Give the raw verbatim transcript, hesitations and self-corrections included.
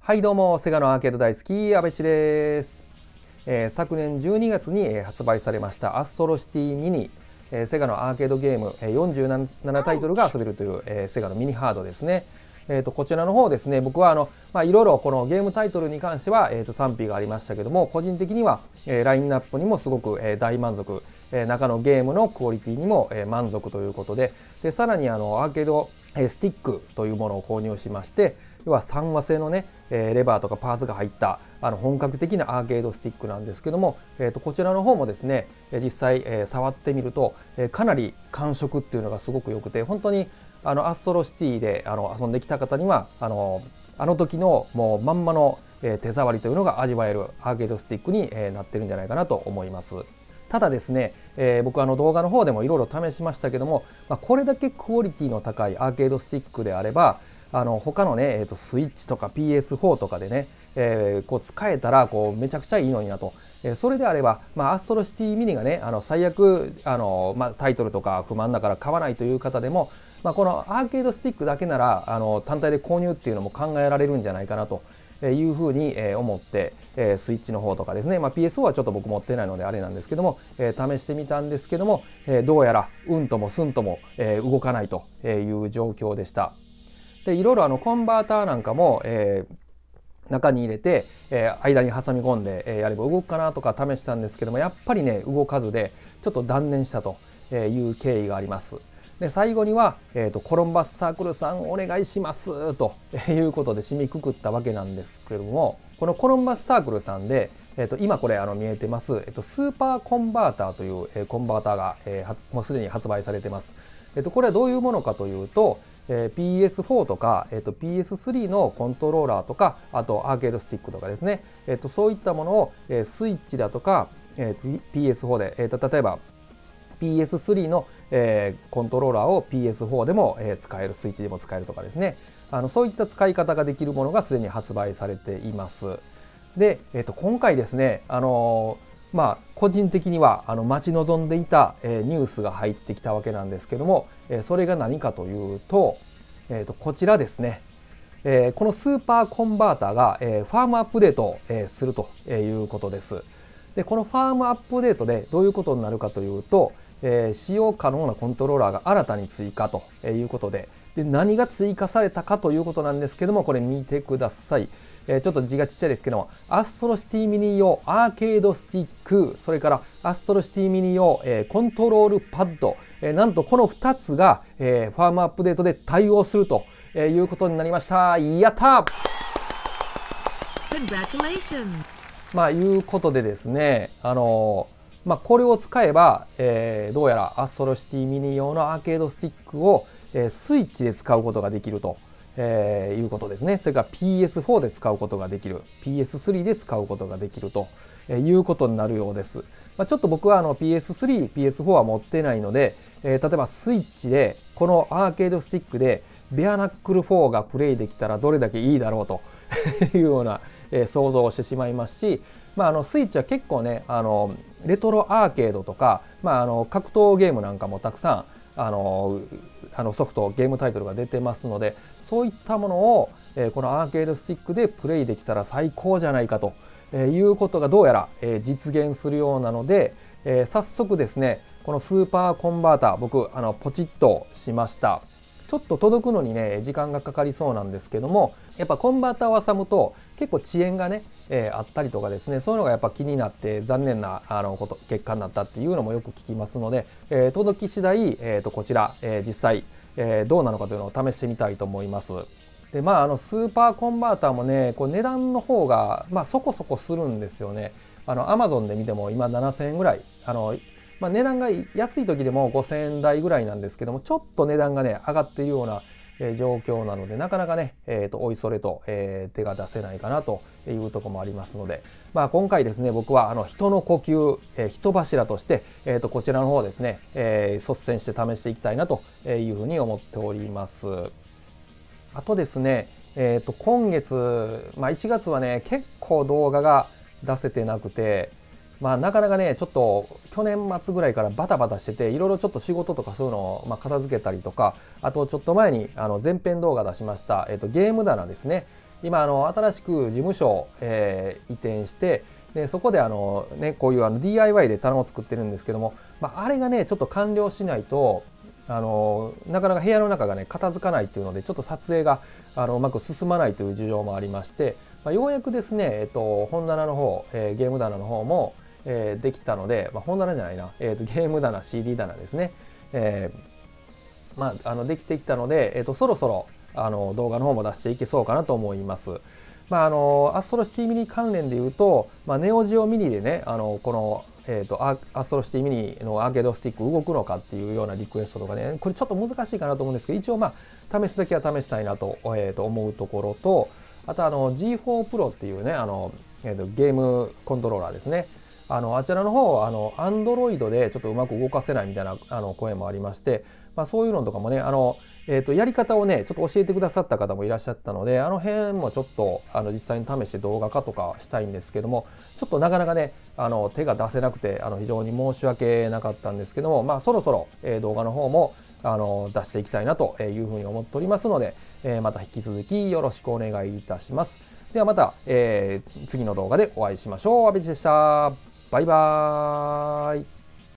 はいどうも、セガのアーケード大好き、阿部知です。えー、昨年じゅうにがつに、えー、発売されましたアストロシティミニ、えー、セガのアーケードゲーム、えー、よんじゅうななタイトルが遊べるという、えー、セガのミニハードですね。えー、とこちらの方ですね、僕はあの、まあ、いろいろこのゲームタイトルに関しては、えー、と賛否がありましたけども、個人的には、えー、ラインナップにもすごく、えー、大満足、えー、中のゲームのクオリティにも、えー、満足ということで、でさらにあのアーケード、えー、スティックというものを購入しまして、要は三和製のね、えー、レバーとかパーツが入ったあの本格的なアーケードスティックなんですけども、えー、とこちらの方もですね、実際、えー、触ってみると、えー、かなり感触っていうのがすごく良くて、本当にあのアストロシティであの遊んできた方にはあのあの時のもうまんまの、えー、手触りというのが味わえるアーケードスティックに、えー、なってるんじゃないかなと思います。ただですね、えー、僕あの動画の方でもいろいろ試しましたけども、まあ、これだけクオリティの高いアーケードスティックであれば、あの他のね、えー、とスイッチとか ピーエスフォー とかでね、えー、こう使えたらこうめちゃくちゃいいのになと、えー、それであれば、まあ、アストロシティミニがね、あの最悪あの、まあ、タイトルとか不満だから買わないという方でも、まあ、このアーケードスティックだけならあの単体で購入っていうのも考えられるんじゃないかなというふうに思って、えー、スイッチの方とかですね、まあ、ピーエスフォー はちょっと僕持ってないのであれなんですけども、えー、試してみたんですけども、えー、どうやらうんともすんとも、えー、動かないという状況でした。でいろいろあのコンバーターなんかも、えー、中に入れて、えー、間に挟み込んで、えー、やれば動くかなとか試したんですけども、やっぱりね動かずでちょっと断念したという経緯があります。で最後には、えーと、コロンバスサークルさんお願いしますということで締めくくったわけなんですけども、このコロンバスサークルさんで、えーと、今これあの見えてます、えーと、スーパーコンバーターという、えー、コンバーターが、えー、もうすでに発売されてます。えーと、これはどういうものかというと、えー、ピーエスフォー とか、えー、と ピーエススリー のコントローラーとか、あとアーケードスティックとかですね、えー、とそういったものを、えー、スイッチだとか、えー、ピーエスフォー で、えー、と例えば ピーエススリー の、えー、コントローラーを ピーエスフォー でも、えー、使える、スイッチでも使えるとかですね、あのそういった使い方ができるものがすでに発売されています。で、えー、と今回ですね、あのーまあ、個人的にはあの待ち望んでいた、えー、ニュースが入ってきたわけなんですけども、えー、それが何かというと、えー、とこちらですね、えー、このスーパーコンバーターが、えー、ファームアップデートを、えー、するということです。でこのファームアップデートでどういうことになるかというと、えー、使用可能なコントローラーが新たに追加ということで、で何が追加されたかということなんですけども、これ見てください。えー、ちょっと字がちっちゃいですけども、アストロシティミニ用アーケードスティック、それからアストロシティミニ用、えー、コントロールパッド、えー、なんとこのふたつが、えー、ファームアップデートで対応するということになりました。やったー！ Congratulations! まあいうことでですね、あのーまあ、これを使えば、えー、どうやらアストロシティミニ用のアーケードスティックを、えー、スイッチで使うことができると、えー、いうことですね。それから ピーエスフォー で使うことができる、ピーエススリー で使うことができるということになるようです。まあ、ちょっと僕はあの ピーエススリー、ピーエスフォー は持ってないので、えー、例えばスイッチでこのアーケードスティックでベアナックルフォーがプレイできたらどれだけいいだろうというような、えー、想像をしてしまいますし、まあ、あのスイッチは結構ね、あのレトロアーケードとか、まあ、あの格闘ゲームなんかもたくさんあのあのソフトゲームタイトルが出てますので、そういったものを、えー、このアーケードスティックでプレイできたら最高じゃないかということがどうやら、えー、実現するようなので、えー、早速ですね、このスーパーコンバーター僕あのポチッとしました。ちょっと届くのにね時間がかかりそうなんですけども、やっぱコンバーターを挟むと結構遅延がね、えー、あったりとかですね、そういうのがやっぱ気になって残念なあのこと結果になったっていうのもよく聞きますので、えー、届き次第、えー、とこちら、えー、実際、えー、どうなのかというのを試してみたいと思います。でまああのスーパーコンバーターもね、こう値段の方がまあそこそこするんですよね。あの Amazon で見ても今ななせんえんぐらい、あのまあ、値段が安い時でもごせんえん台ぐらいなんですけども、ちょっと値段がね上がっているような状況なので、なかなかね、えー、とおいそれと、えー、手が出せないかなというところもありますので、まあ、今回ですね僕はあの人の呼吸、えー、人柱として、えー、とこちらの方ですね、えー、率先して試していきたいなというふうに思っております。あとですね、えー、と今月、まあ、いちがつはね結構動画が出せてなくて、まあ、なかなかねちょっと去年末ぐらいからバタバタしてて、いろいろちょっと仕事とかそういうのをまあ片付けたりとか、あとちょっと前にあの前編動画出しました、えっと、ゲーム棚ですね、 今あの新しく事務所、えー、移転してでそこであの、ね、こういうあの ディーアイワイ で棚を作ってるんですけども、まあ、あれがねちょっと完了しないとあのなかなか部屋の中がね片付かないっていうのでちょっと撮影があのうまく進まないという事情もありまして、まあ、ようやくですね、えっと、本棚の方、えー、ゲーム棚の方も、えー、できたので、まあ、本棚じゃないな、えー、とゲーム棚 シーディー 棚ですね、えーまあ、あのできてきたので、えー、とそろそろあの動画の方も出していけそうかなと思います。まあ、あのアストロシティミニ関連でいうと、まあ、ネオジオミニでねあのこのえー、とアストロシティミニのアーケードスティック動くのかっていうようなリクエストとかねこれちょっと難しいかなと思うんですけど一応まあ試すだけは試したいなと、えー、と思うところとあとあの ジーフォー プロっていうねあの、えー、とゲームコントローラーですねあのあちらの方あの Android でちょっとうまく動かせないみたいなあの声もありまして、まあ、そういうのとかもねあのえー、とやり方をねちょっと教えてくださった方もいらっしゃったのであの辺もちょっとあの実際に試して動画化とかしたいんですけどもちょっとなかなかねあの手が出せなくてあの非常に申し訳なかったんですけども、まあ、そろそろ、えー、動画の方もあの出していきたいなというふうに思っておりますので、えー、また引き続きよろしくお願いいたします。ではまた、えー、次の動画でお会いしましょう。阿部でした。バイバーイ。